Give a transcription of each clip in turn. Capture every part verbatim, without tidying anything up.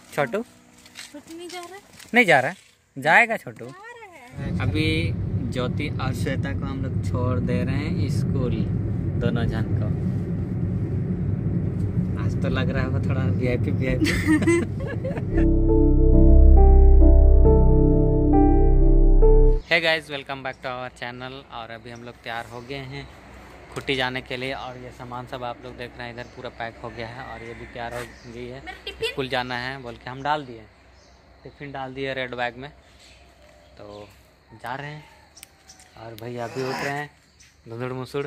छोटू नहीं जा रहा नहीं जा रहा जाएगा छोटू। अभी ज्योति और श्वेता को हम लोग छोड़ दे रहे हैं स्कूल, दोनों जन को। आज तो लग रहा है थोड़ा VIP VIP. Hey guys, welcome back to our channel. और अभी हम लोग तैयार हो गए हैं खुट्टी जाने के लिए। और ये सामान सब आप लोग देख रहे हैं इधर पूरा पैक हो गया है। और ये भी तैयार हो गई है, स्कूल जाना है बोल के हम डाल दिए, टिफिन डाल दिए रेड बैग में। तो जा रहे हैं और भैया अभी उठ रहे हैं धुंधुड़ मुसुड़।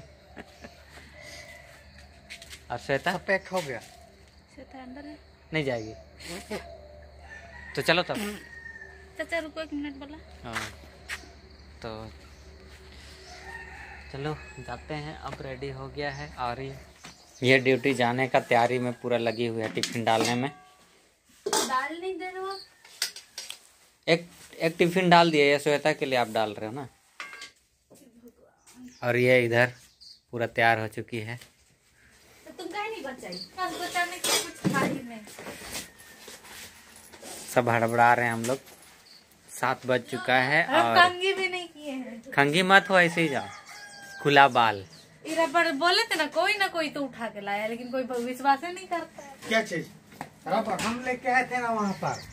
और श्वेता पैक हो गया, श्वेता अंदर है, नहीं जाएगी तो चलो तब। चाचा रुको एक मिनट बोला। हाँ तो चलो जाते हैं। अब रेडी हो गया है और ये ड्यूटी जाने का तैयारी में पूरा लगी हुई है, टिफिन डालने में। डाल नहीं दे रहे हो? एक एक टिफिन डाल दिया, ये श्वेता के लिए आप डाल रहे हो ना। और ये इधर पूरा तैयार हो चुकी है। तो तुम काहे नहीं बचाई? बस बचाने के कुछ खा ही नहीं। सब हड़बड़ा रहे हैं हम लोग। सात बज चुका है और कंघी भी नहीं किए हैं। कंघी मत हो, ऐसे ही जाओ, खुला बाल। रबड़ बोले थे ना, कोई ना कोई तो उठा के लाया, लेकिन कोई विश्वास नहीं करता है। क्या चीज? रबड़ हम लेके आए थे ना वहाँ पर।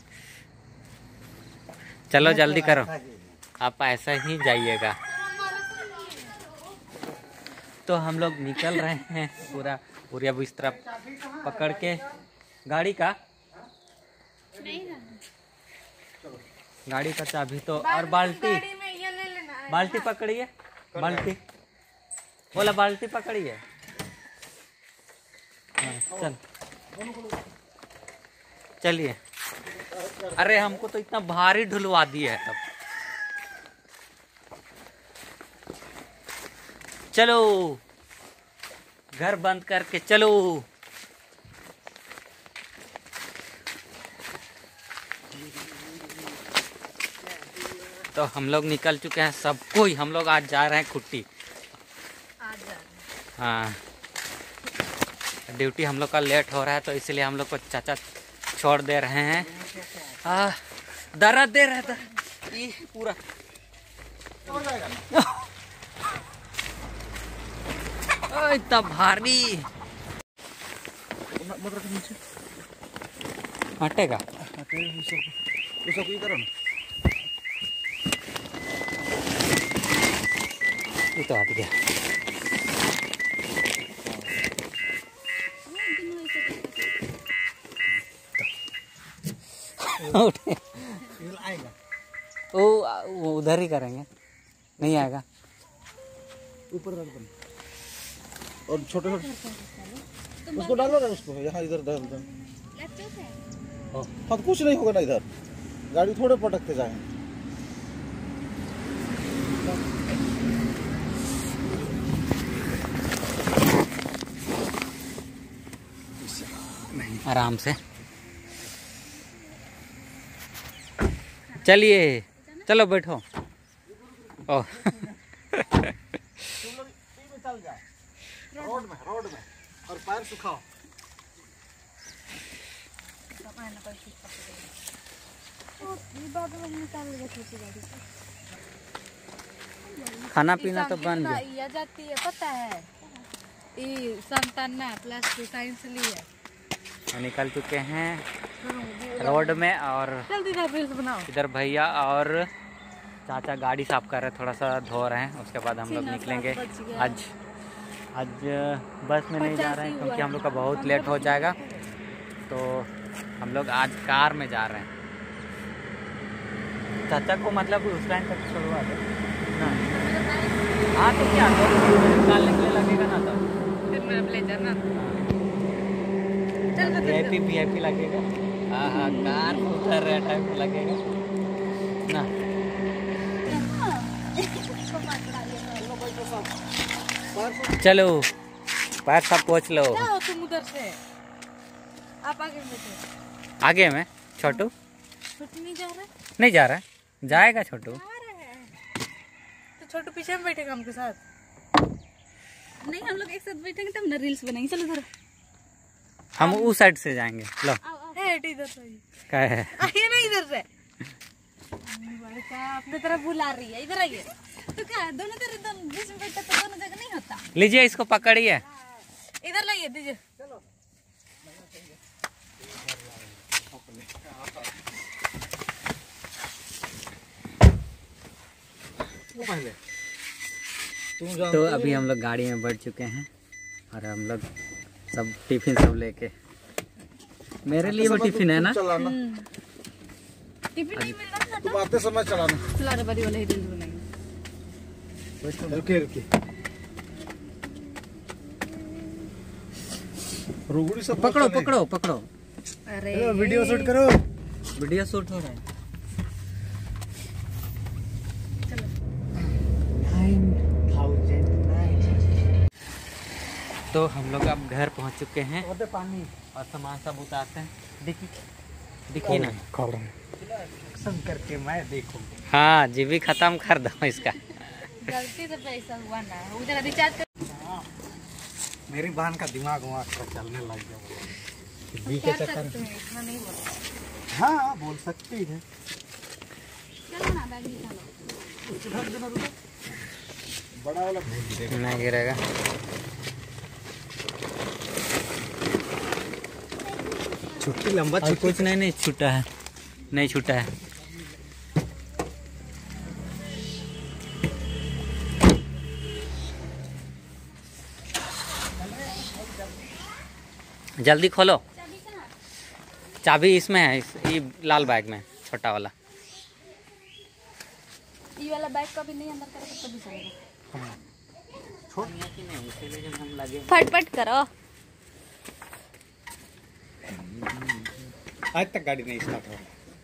चलो जल्दी करो, आप ऐसा ही जाइएगा। तो हम लोग निकल रहे हैं पूरा पूरा बिस्तरा पकड़ के गाड़ी का। नहीं ना गाड़ी का चाबी तो और बाल्टी, गाड़ी में ये ले लेना है। बाल्टी पकड़िए, बाल्टी बोला, बाल्टी पकड़िए। हाँ, चल चलिए। अरे हमको तो इतना भारी ढुलवा दिया है। तब चलो घर बंद करके चलो। तो हम लोग निकल चुके हैं, सब कोई हम लोग आज जा रहे हैं खुट्टी। हाँ, ड्यूटी हम लोग का लेट हो रहा है तो इसलिए हम लोग को चाचा छोड़ दे रहे हैं। आ, दर्द दे रहा था ये पूरा। इतना भारी हटेगा। ये तो हट गया। वो वो उधर ही करेंगे, नहीं आएगा। ऊपर और छोटे छोटे उसको डालो ना, उसको यहाँ इधर डाल दो। हाँ कुछ नहीं होगा ना, इधर गाड़ी थोड़े पटकते जाएंगे। आराम से चलिए, चलो बैठो। ओ रोड में रोड में और पैर सुखाओ। खाना पीना तो बन गया। ये जाती है पता है, ये संताना प्लस टू साइंस लिए निकल चुके हैं रोड में। और बनाओ। इधर भैया और चाचा गाड़ी साफ कर रहे हैं, थोड़ा सा धो रहे हैं। उसके बाद हम लोग निकलेंगे। आज आज बस में नहीं जा रहे हैं क्योंकि हम लोग का बहुत लेट हो जाएगा। तो हम लोग आज कार में जा रहे हैं। चाचा को मतलब उस टाइम तक छोड़वा दे ना। हाँ तो क्या निकालने के लिए लगेगा ना, तब फिर मैं ले जाना। वीआईपी वीआईपी लगेगा। हाँ हाँ, कार उतर रहे टाइम लगेगा ना। चलो पैर सब पहुँच लो। तुम उधर से आप आगे में। आगे में छोटू छोटू नहीं जा रहा? नहीं जा रहा, जाएगा छोटू। तो छोटू पीछे में बैठेगा हमके साथ। नहीं, हम लोग एक साथ बैठेंगे तब ना रील्स बनाएंगे। चलो धरो, हम उस साइड से जाएंगे। लो ए हेट इधर से क्या है? आइए ना इधर से। बड़का अपने तरफ बुला रही है, इधर आइए। तो क्या दोनों तरफ दोनों बीच में बैठा तो दोनों जगह नहीं होता। लीजिए इसको पकड़िए। इधर लाइए दीजिए। पहले तो अभी हम लोग गाड़ी में बैठ चुके हैं और हम लोग सब टिफिन सब लेके, मेरे लिए वो टिफिन है ना। चलाना टिफिन नहीं मिल रहा था तुम आते समय चलाना। चला रे बड़ी वाला ही दिल बनाएंगे। रुके रुके रोगुड़ी सब पकड़ो पकड़ो पकड़ो। अरे वीडियो शूट करो। वीडियो शूट हो रहा है। तो हम लोग अब घर पहुंच चुके हैं पानी और सामान सब उतारते हैं। देखिए देखिए ना, करके मैं देखूं। हाँ जी भी खत्म कर दो इसका। गलती से पैसा हुआ ना, उधर रिचार्ज कर। मेरी बहन का दिमाग वहाँ चलने लग गया। क्या सकते हैं, इतना नहीं बोल। हाँ बोल सकती है। चलो ना बैग निकालो। बड़ा वाला नहीं गिरेगा। छुट्टी लंबा और कुछ नहीं नहीं छूटा है, नहीं छूटा है। जल्दी खोलो। चाबी इसमें है, इस ये लाल बैग में, छोटा वाला। ये वाला बैग का भी नहीं अंदर करोगे तो भी चलेगा। फटफट करो। आज तक गाड़ी नहीं स्टार्ट हो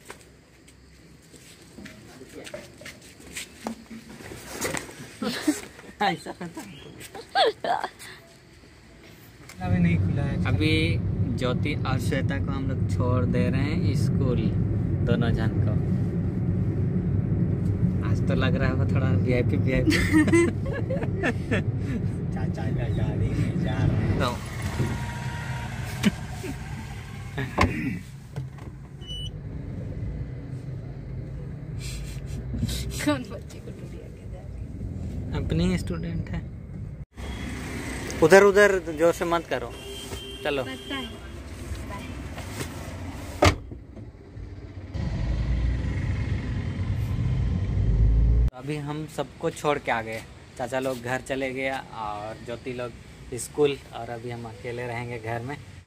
अभी नहीं खुला है। अभी ज्योति और श्वेता को हम लोग छोड़ दे रहे हैं स्कूल, दोनों जन को। आज तो लग रहा है थोड़ा वीआईपी वीआईपी। चाचा का गाड़ी में जा रहे हैं। तो कौन बच्चे को टूटिया के जाके अपनी स्टूडेंट है। उधर उधर जोर से मत करो, चलो। पता है। अभी हम सबको छोड़ के आ गए। चाचा लोग घर चले गए और ज्योति लोग स्कूल, और अभी हम अकेले रहेंगे घर में।